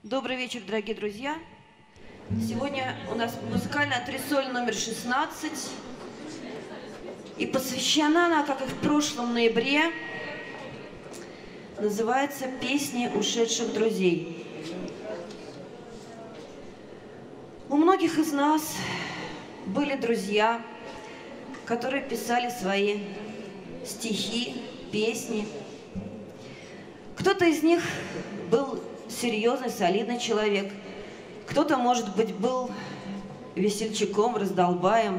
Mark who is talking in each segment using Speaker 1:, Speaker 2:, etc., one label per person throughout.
Speaker 1: Добрый вечер, дорогие друзья. Сегодня у нас музыкальная антресоль номер 16. И посвящена она, как и в прошлом ноябре, называется «Песни ушедших друзей». У многих из нас были друзья, которые писали свои стихи, песни. Кто-то из них был серьезный, солидный человек. Кто-то, может быть, был весельчаком, раздолбаем.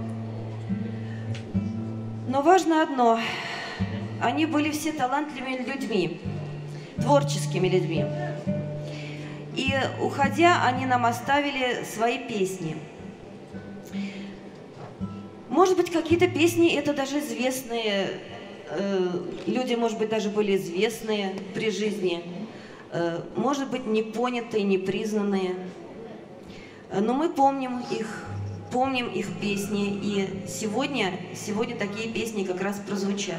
Speaker 1: Но важно одно. Они были все талантливыми людьми, творческими людьми. И, уходя, они нам оставили свои песни. Может быть, какие-то песни это даже известные. Люди, может быть, даже были известные при жизни. Может быть, непонятые, непризнанные. Но мы помним их песни. И сегодня такие песни как раз прозвучат.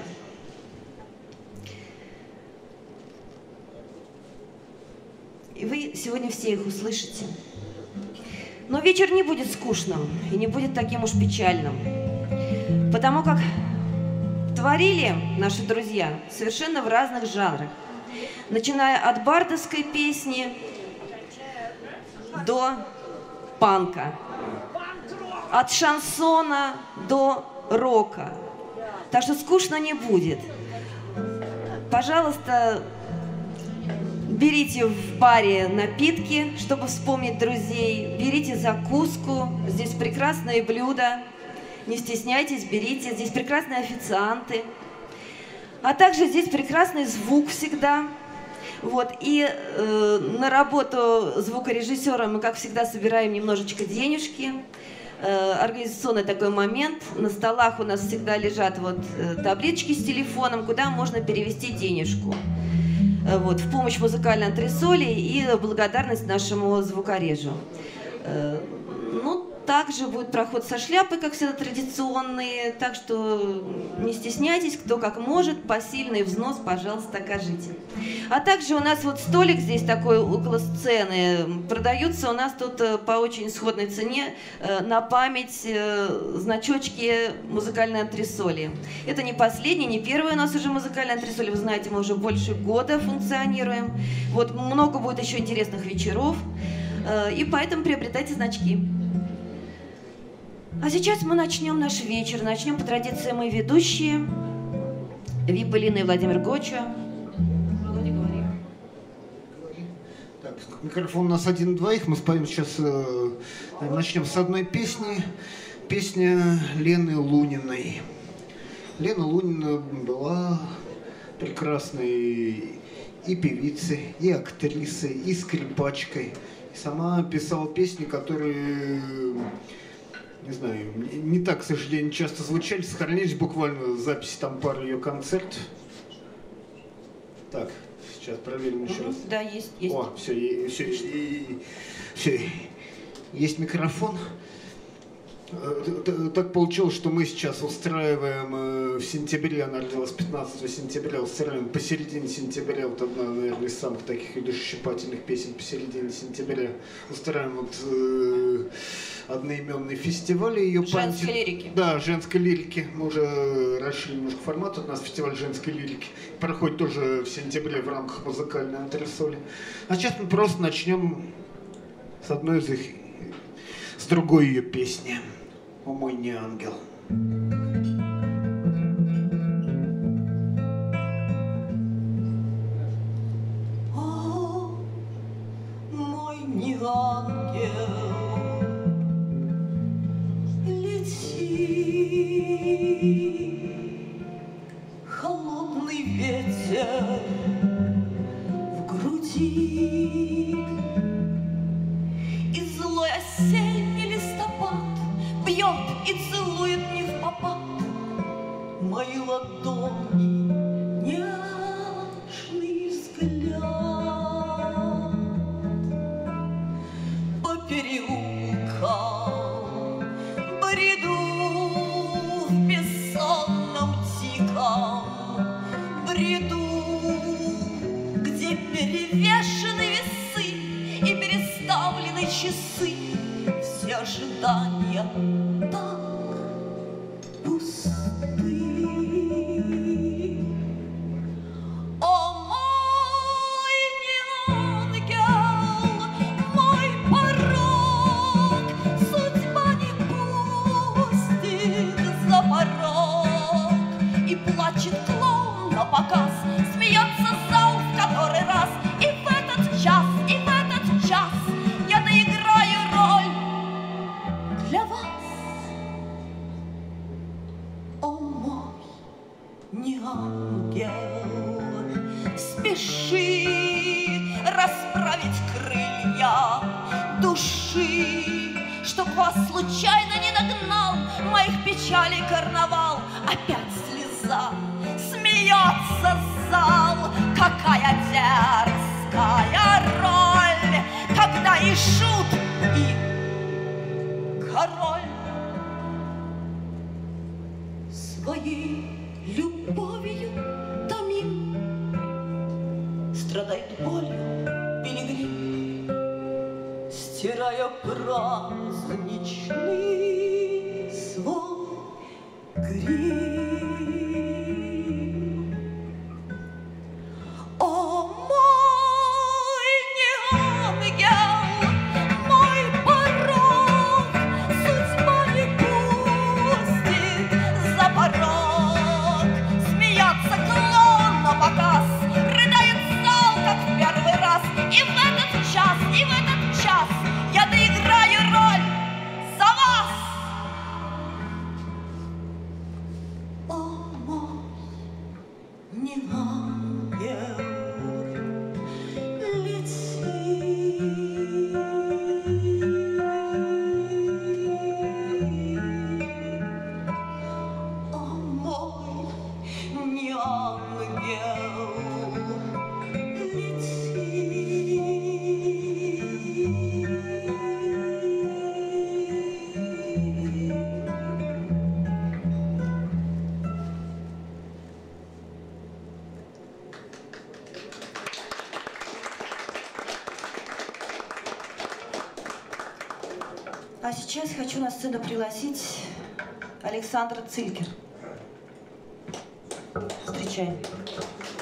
Speaker 1: И вы сегодня все их услышите. Но вечер не будет скучным и не будет таким уж печальным. Потому как творили наши друзья совершенно в разных жанрах. Начиная от бардовской песни до панка. От шансона до рока. Так что скучно не будет. Пожалуйста, берите в баре напитки, чтобы вспомнить друзей. Берите закуску. Здесь прекрасные блюда. Не стесняйтесь, берите. Здесь прекрасные официанты. А также здесь прекрасный звук всегда. Вот. И на работу звукорежиссера мы, как всегда, собираем немножечко денежки. Организационный такой момент. На столах у нас всегда лежат вот таблички с телефоном, куда можно перевести денежку. Вот, в помощь музыкальной антресоли и благодарность нашему звукорежу. Ну, также будет проход со шляпой, как всегда, традиционный. Так что не стесняйтесь, кто как может, посильный взнос, пожалуйста, окажите. А также у нас вот столик здесь такой около сцены. Продаются у нас тут по очень сходной цене на память значочки музыкальной антресоли. Это не последний, не первый у нас уже музыкальная антресоль. Вы знаете, мы уже больше года функционируем. Вот много будет еще интересных вечеров. И поэтому приобретайте значки. А сейчас мы начнем наш вечер. Начнем по традиции мы ведущие. Випа Лина и Владимир Гоча. Володя, говори.
Speaker 2: Так, микрофон у нас один-двоих. Мы споем сейчас, начнем с одной песни. Песня Лены Луниной. Лена Лунина была прекрасной и певицей, и актрисой, и скрипачкой. И сама писала песни, которые... Не знаю, не так, к сожалению, часто звучали, сохранились буквально записи там пары ее концертов. Так, сейчас проверим еще раз.
Speaker 1: Да, есть.
Speaker 2: О, все, есть микрофон. Так получилось, что мы сейчас устраиваем в сентябре, она родилась 15 сентября, устраиваем посередине сентября, вот одна, наверное, из самых таких душесчипательных песен посередине сентября, устраиваем вот одноименный фестиваль ее
Speaker 1: женской лирики.
Speaker 2: Да, женской лирики. Мы уже расширили немножко формат. У нас фестиваль женской лирики проходит тоже в сентябре в рамках музыкальной антресоли. А сейчас мы просто начнем с одной из их, с другой ее песни. «О мой не ангел».
Speaker 3: О, мой не ангел, холодный ветер в груди, и злой осенний листопад бьет и целует не впопад мои ладони, нежный взгляд по переулкам бреду в бессонном тихом бреду, где перевешены весы Гагарины часы, все ожидания так пусты. О, мой не ангел, мой порог, судьба не пустит за порог. И плачет клоун напоказ, смеется зал в который раз. И в этот час я доиграю роль для вас. О, мой не ангел, спеши расправить крылья души, чтоб вас случайно не нагнал моих печалей карнавал. Опять слеза, смеется зал. Какая дерзкая роль, когда и шут, и король своей любовью томим, страдает болью пилигрим, стирая праздничный свой грим. О, мой не ангел, мой порог, судьба не пустит за порог. Смеется клоун напоказ, рыдает зал, как в первый раз. И в этот час я доиграю роль за вас. О, мой не ангел, лети. О, мой не ангел, лети.
Speaker 1: А сейчас хочу на сцену пригласить Александра Цилькер. Встречаем.